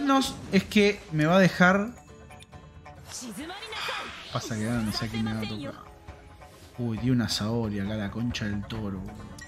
menos es que me va a dejar... Pasa que ahora no sé a quién me va a tocar. Uy, dio una Saori acá, la concha del toro.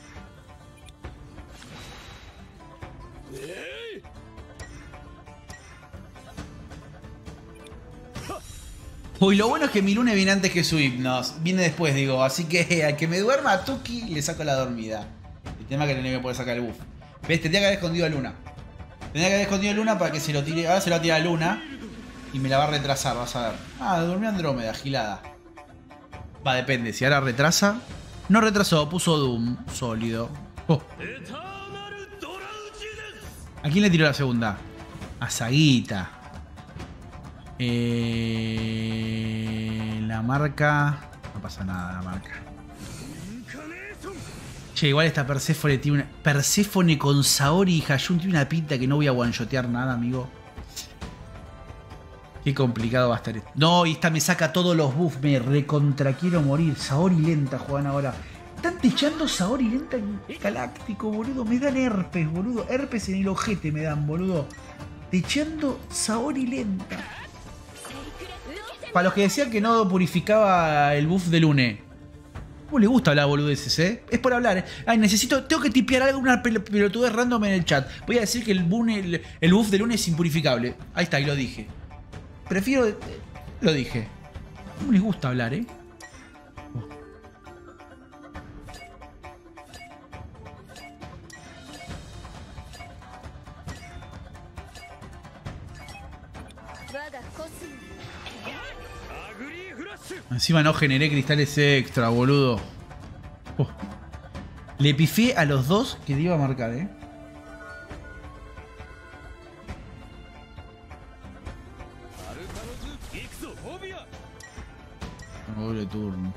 Uy, lo bueno es que mi Lune viene antes que su Hypnos. Viene después, digo. Así que al que me duerma a Tuki le saco la dormida. El tema es que no le voy a poder sacar el buff. ¿Ves? Tendría que haber escondido a Luna. Tendría que haber escondido a Luna para que se lo tire. Ahora se lo va a tirar a Luna. Y me la va a retrasar, vas a ver. Ah, durmió Andrómeda, gilada. Va, depende. Si ahora retrasa. No retrasó, puso Doom. Sólido. Oh. ¿A quién le tiró la segunda? A Saguita. La marca... No pasa nada, la marca. Che, igual esta Perséfone tiene una... Perséfone con Saori y Hayun tiene una pinta que no voy a one-shotear nada, amigo. Qué complicado va a estar esto. No, y esta me saca todos los buffs. Me recontra quiero morir. Saori lenta juegan ahora. Están techando Saori lenta en Galáctico, boludo. Me dan herpes, boludo. Herpes en el ojete me dan, boludo. Techando Saori lenta. Para los que decían que no purificaba el buff de Lune. ¿Cómo le gusta hablar boludeces, Es por hablar, Ay, tengo que tipear algo, una pelotudez random en el chat. Voy a decir que el buff de Lune es impurificable. Ahí está, y lo dije. Prefiero... Lo dije. ¿Cómo les gusta hablar, Encima no generé cristales extra, boludo. Le pifié a los dos que te iba a marcar, Doble turno.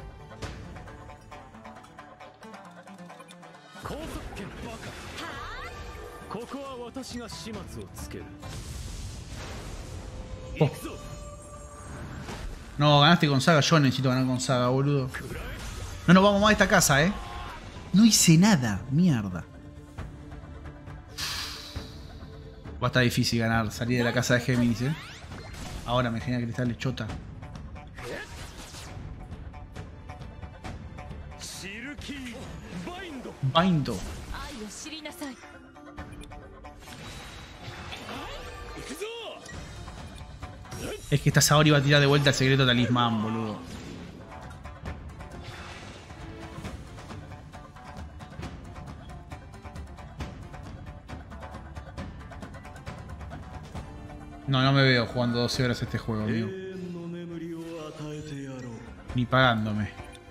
Oh. No, ganaste con Saga. Yo necesito ganar con Saga, boludo. No nos vamos más de esta casa, No hice nada. Mierda. Va a estar difícil ganar. Salir de la casa de Géminis, Ahora me genera cristales chota. Bindo. Es que esta Saori va a tirar de vuelta el secreto talismán, boludo. No me veo jugando 12 horas este juego, amigo. Ni pagándome.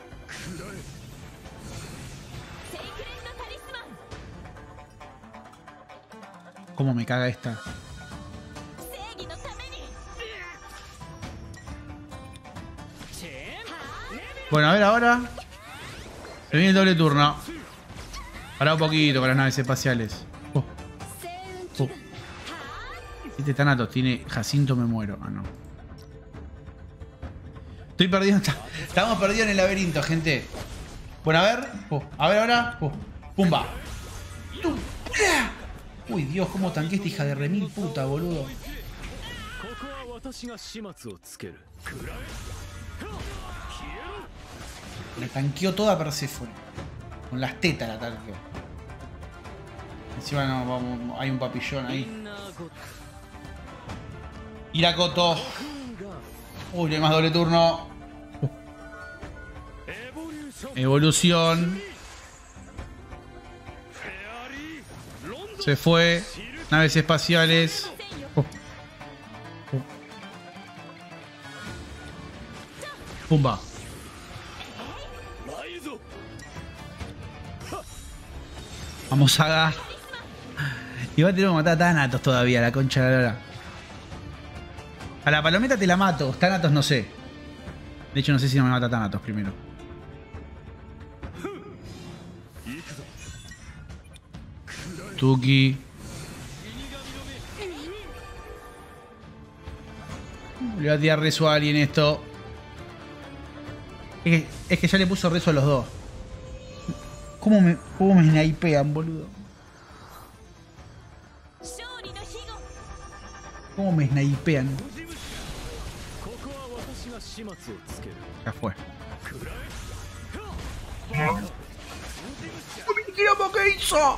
¿Cómo me caga esta? Bueno, a ver ahora. Se viene el doble turno. Pará un poquito con las naves espaciales. Este Thanatos tiene Jacinto, me muero. Ah, no. Estoy perdido. Estamos perdidos en el laberinto, gente. Bueno, a ver. A ver ahora. Pumba. Uy, Dios, cómo tanqué esta hija de remil puta, boludo. Me tanqueó toda Perséfone. Con las tetas la tanqueó. Encima no, vamos, hay un papillón ahí. Irakoto. Uy, no hay más doble turno. Evolución. Se fue. Naves espaciales. Pumba. Vamos a... Y va a tener que matar a Thanatos todavía, la concha de la lora. A la palometa te la mato. Thanatos no sé. De hecho no sé si no me mata Thanatos primero. Tuki. Le voy a tirar rezo a alguien esto. Es que ya le puso rezo a los dos. ¿Cómo me snipean, boludo? ¿Cómo me snipean? Ya fue. ¿Qué hizo?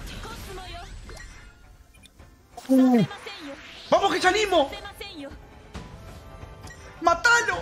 ¡Vamos que salimos! ¡Matalo!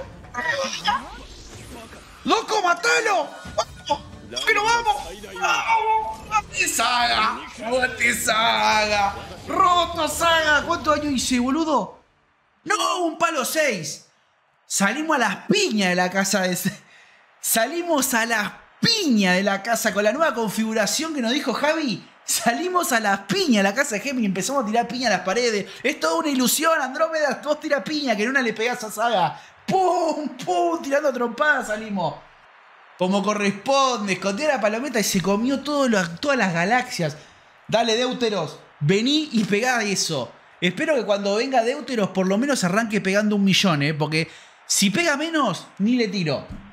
¡Loco, matalo! ¡Vamos! ¡Que nos vamos! ¡Vamos! ¡Mate Saga! ¡Mate Saga! ¡Roto Saga! ¿Cuántos años hice, boludo? ¡No! ¡Un palo 6! Salimos a las piñas de la casa de... Salimos a las piñas de la casa con la nueva configuración que nos dijo Javi. Salimos a las piñas de la casa de Gemini y empezamos a tirar piña a las paredes. Es toda una ilusión, Andrómeda. Vos tira piña, que en una le pegás a Saga. ¡Pum! ¡Pum! Tirando trompadas salimos. Como corresponde. Escondía la palometa y se comió todas las galaxias. Dale, Deuteros. Vení y pegá eso. Espero que cuando venga Deuteros por lo menos arranque pegando 1 millón, porque si pega menos, ni le tiro.